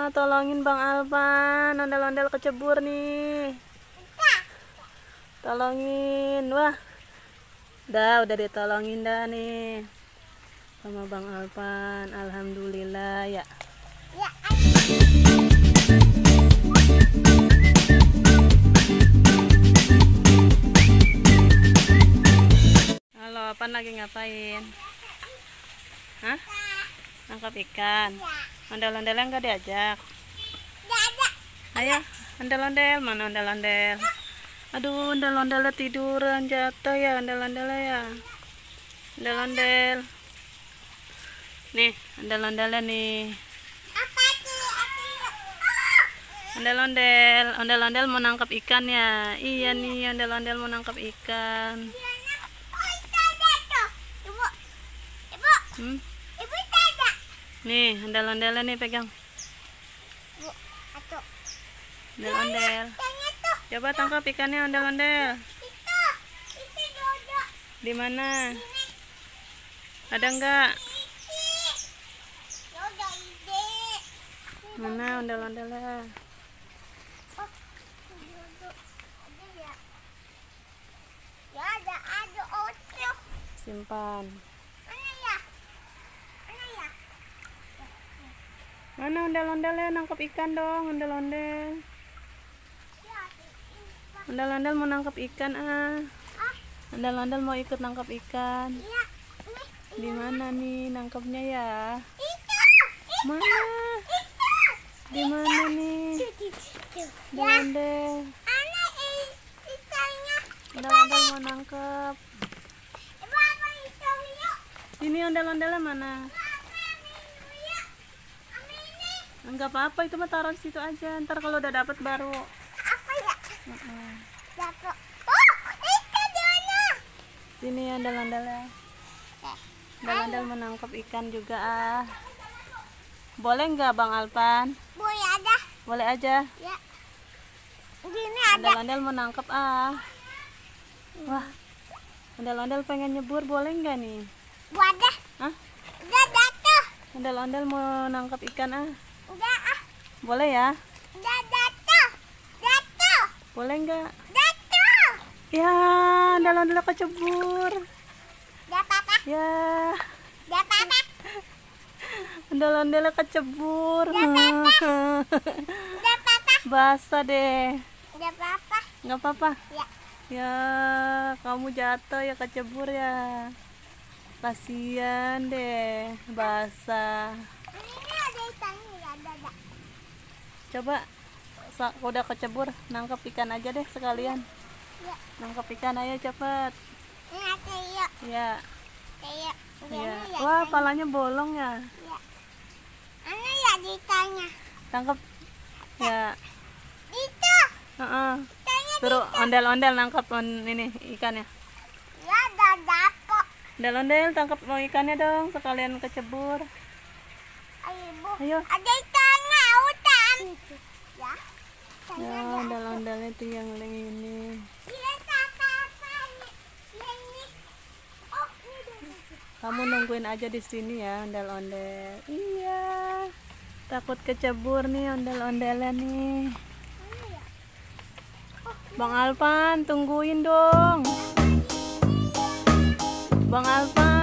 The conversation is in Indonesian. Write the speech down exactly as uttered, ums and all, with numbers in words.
tolongin Bang Alpan, ondel-ondel kecebur nih. Tolongin, wah. Dah, udah ditolongin dah nih sama Bang Alpan. Alhamdulillah ya. Halo, Alpan lagi ngapain? Hah? Nangkap ikan. Ondel-ondelnya nggak diajak? Ayo, ondel-ondel, mana ondel-ondel? Aduh, ondel-ondelnya tiduran, jatuh ya ondel-ondelnya ya. Ondel-ondel. Nih, ondel-ondelnya nih. Ondel-ondel, ondel-ondel mau nangkap ikan ya. Iya nih, ondel-ondel mau nangkap ikan. Hmm? Nih, ondel-ondelnya nih pegang. Ondel-ondel. Coba tangkap ikannya ondel-ondel. Di mana? Ada enggak? Mana ondel-ondelnya? Simpan. Mana ondel-ondelnya? Nangkap ikan dong, ondel-ondel. Ondel-ondel mau nangkap ikan ah. Ondel-ondel mau ikut nangkap ikan. Di mana nih nangkapnya ya? Mana? Di mana nih? Ondel-ondel. Ondel-ondel mau nangkap. Sini ondel-ondelnya mana? Enggak apa-apa, itu mah taruh di situ aja. Ntar kalau udah dapet baru. Apa ya? Uh-uh. Oh, ikan di mana? Sini ondel-ondelnya. Ondel-ondel menangkap ikan juga ah. Boleh nggak Bang Alpan? Boleh aja. Boleh aja. Ya. Gini ada. Ondel-ondel menangkap ah. Wah. Ondel-ondel pengen nyebur, boleh nggak nih? Wadah. Hah? Udah jatuh. Ondel-ondel mau nangkap ikan ah. Udah ah. Boleh ya? Udah jatuh. Jatuh. Boleh nggak? Jatuh. Ya, ondel-ondel kecebur. Udah papa. Ya. Udah papa. Ondel-ondel kecebur. Udah papa. Udah papa. Basah deh. Udah papa. Nggak apa-apa? Ya. Ya, kamu jatuh ya, kecebur ya. Kasian deh, basah. Ini ada ikannya ya, ada ada. Coba udah kecebur, nangkap ikan aja deh sekalian. Ya. Nangkap ikan ayo cepet. Ini ada yuk. Ya. Kayak Ya. Wah, palanya bolong ya. Ya. Ana ya di ikannya. Tangkap. Ya. Itu. Heeh. Ikannya Suruh ondel-ondel nangkap on, ini ikannya. ya ada dapok. Ondel-ondel tangkap mau ikannya dong, sekalian kecebur. Ayo, Bu. Ayo. Ada ikannya, hutan. Ya. Ya, ondel-ondel itu yang ini. Iya, apa-apa. Ya, ini. Oh, ini. Kamu nungguin aja di sini ya, ondel-ondel. Iya. Takut kecebur nih ondel-ondelnya nih. Bang Alpan, tungguin dong. Bang Alpan.